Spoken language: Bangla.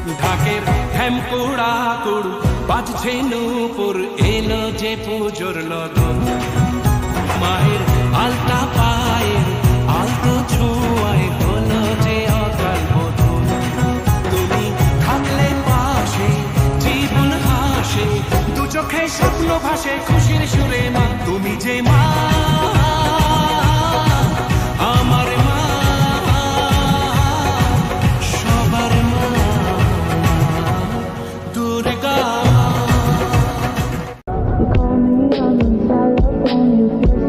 ঢাকের ঢ্যামকুড়া কুড়ু বাজছে নূপুর, এলো যে পুজোর লগন। মায়ের আলতা পায়ের আলতো ছোঁয়ায় হলো যে অকাল বোধন। তুমি থাকলে পাশে জীবন হাসে, দু চোখে স্বপ্ন ভাসে খুশির সুরে মা। তুমি যে মা, আমার মা, সবার মা, Durga. You call me on the telephone, you feel